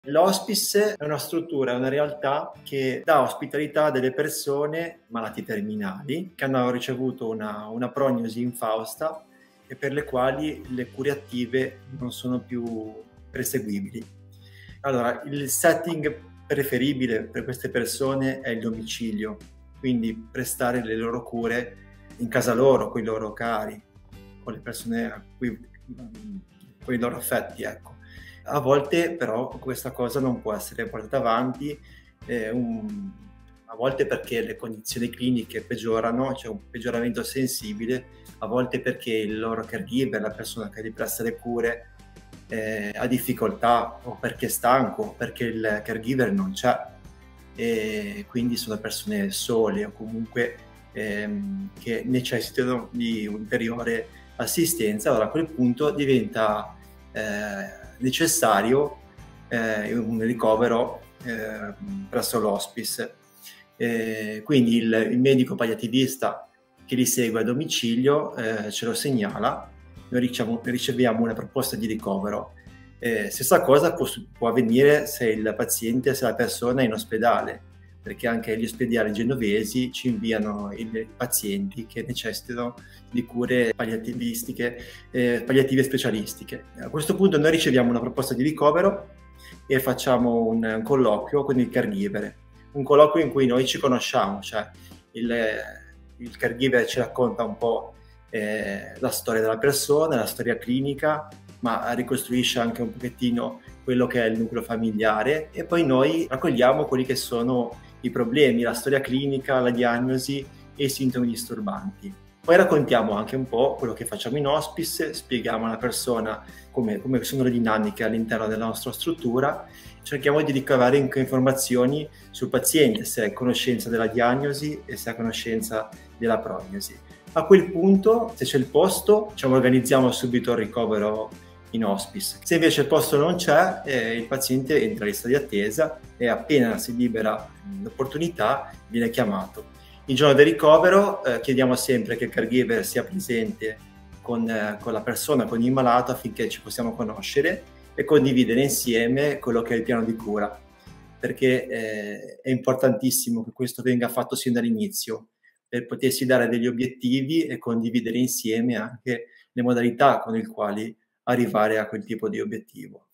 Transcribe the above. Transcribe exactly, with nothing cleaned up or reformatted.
L'hospice è una struttura, è una realtà che dà ospitalità a delle persone malati terminali che hanno ricevuto una, una prognosi infausta e per le quali le cure attive non sono più perseguibili. Allora, il setting preferibile per queste persone è il domicilio, quindi prestare le loro cure in casa loro, con i loro cari, con le persone a cui, con i loro affetti, ecco. A volte però questa cosa non può essere portata avanti, eh, un, a volte perché le condizioni cliniche peggiorano, c'è un peggioramento sensibile, a volte perché il loro caregiver, la persona che gli presta le cure, eh, ha difficoltà o perché è stanco o perché il caregiver non c'è e quindi sono persone sole o comunque ehm, che necessitano di ulteriore assistenza. Allora a quel punto diventa eh, necessario eh, un ricovero eh, presso l'hospice. Eh, quindi il, il medico palliativista che li segue a domicilio eh, ce lo segnala, noi riceviamo, riceviamo una proposta di ricovero. Eh, stessa cosa può, può avvenire se il paziente, se la persona è in ospedale, perché anche gli ospedali genovesi ci inviano i, i pazienti che necessitano di cure palliativistiche, eh, palliative specialistiche. A questo punto noi riceviamo una proposta di ricovero e facciamo un, un colloquio con il caregiver, un colloquio in cui noi ci conosciamo, cioè il, il caregiver ci racconta un po' eh, la storia della persona, la storia clinica, ma ricostruisce anche un pochettino quello che è il nucleo familiare e poi noi raccogliamo quelli che sono i problemi, la storia clinica, la diagnosi e i sintomi disturbanti. Poi raccontiamo anche un po' quello che facciamo in hospice, spieghiamo alla persona come, come sono le dinamiche all'interno della nostra struttura, cerchiamo di ricavare anche informazioni sul paziente, se è a conoscenza della diagnosi e se è a conoscenza della prognosi. A quel punto, se c'è il posto, diciamo, organizziamo subito il ricovero in hospice. Se invece il posto non c'è, eh, il paziente entra in lista di attesa e appena si libera l'opportunità viene chiamato. Il giorno del ricovero eh, chiediamo sempre che il caregiver sia presente con, eh, con la persona, con il malato, affinché ci possiamo conoscere e condividere insieme quello che è il piano di cura, perché eh, è importantissimo che questo venga fatto sin dall'inizio, per potersi dare degli obiettivi e condividere insieme anche le modalità con le quali arrivare a quel tipo di obiettivo.